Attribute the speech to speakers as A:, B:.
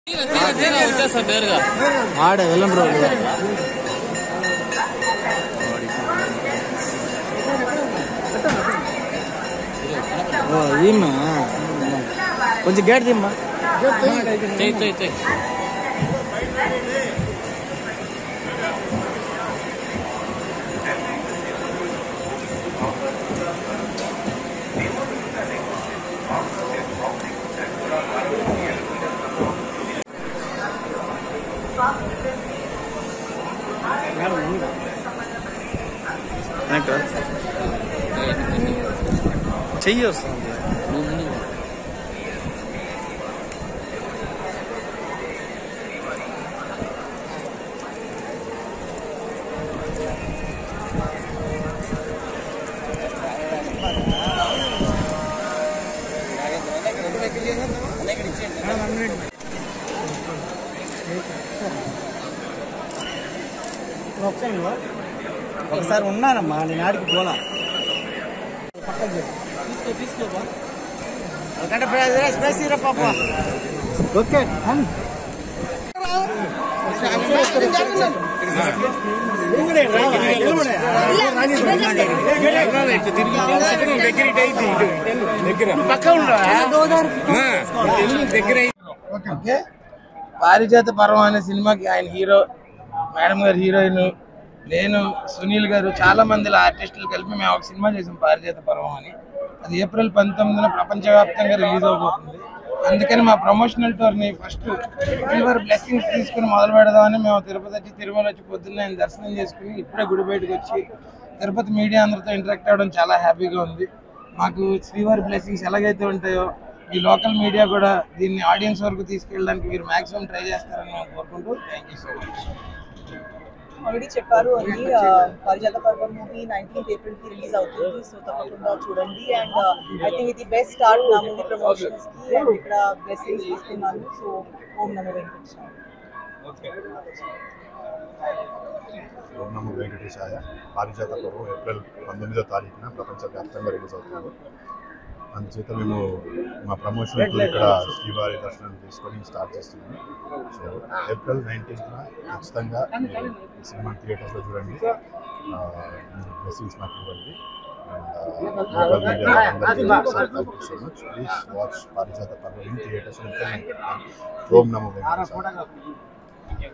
A: ఆడే వెళ్ళం బ్రో. ఏమ్మా కొంచెం గేట్ దిమ్మా. చెయ్యి వస్తుంది. ఒకసారి ఉన్నానమ్మా, నేను ఆడికి పోలా. తీసుకోబా పాప. ఓకే పారిజాత పర్వం అనే సినిమాకి ఆయన హీరో, మేడం గారు హీరోయిన్, నేను, సునీల్ గారు, చాలా మంది ఆర్టిస్టులు కలిపి మేము ఒక సినిమా చేసాం పారిజాత పర్వం అని. అది ఏప్రిల్ 19న ప్రపంచవ్యాప్తంగా రిలీజ్ అవబోతుంది. అందుకని మా ప్రమోషనల్ టూర్ని ఫస్ట్ సిల్వర్ బ్లెస్సింగ్స్ తీసుకుని మొదలు పెడదామని మేము తిరుపతి వచ్చి, తిరుమల వచ్చి పొద్దున్న ఆయన దర్శనం చేసుకుని ఇప్పుడే గుడి బయటకు వచ్చి తిరుపతి మీడియా అందరితో ఇంటరాక్ట్ అవ్వడం చాలా హ్యాపీగా ఉంది. మాకు శ్రీవారి బ్లెస్సింగ్స్ ఎలాగైతే ఉంటాయో ఈ లోకల్ మీడియా కూడా దీన్ని ఆడియన్స్ వరకు తీసుకెళ్ళడానికి మీరు మాక్సిమం ట్రై చేస్తారని మేము కోరుకుంటూ thank you so much.
B: Already చెప్పారు అది Parijatha Parvam movie 19th April కి రిలీజ్ అవుతుంది. సో తప్పకుండా చూడండి. అండ్ ఐ థింక్ ఇది బెస్ట్ స్టార్ట్ నా మూవీ ప్రమోషన్స్ కి. అండ్ ఇక్కడ బ్లెస్సింగ్స్ తీసుకున్నాను. సో ఓం నమో వెంకటేశాయ.
C: ఓం నమో వెంకటేశాయ. పారిజాత పర్వం ఏప్రిల్ 19వ తారీఖున ప్రపంచవ్యాప్తంగా రిలీజ్ అవుతుంది. అందుచేత మేము మా ప్రమోషన్ ఇక్కడ శ్రీవారి దర్శనం తీసుకొని స్టార్ట్ చేస్తున్నాము. సో ఏప్రిల్ 19న ఖచ్చితంగా ఈ సినిమా థియేటర్స్లో చూడండి. బ్లెస్సింగ్స్ మాకు ఇవ్వండి. లోకల్ మీడియా అందరికీ so much. Please watch Parijatha Parvam in theatres. ఓం నమో వెంకటేశాయ.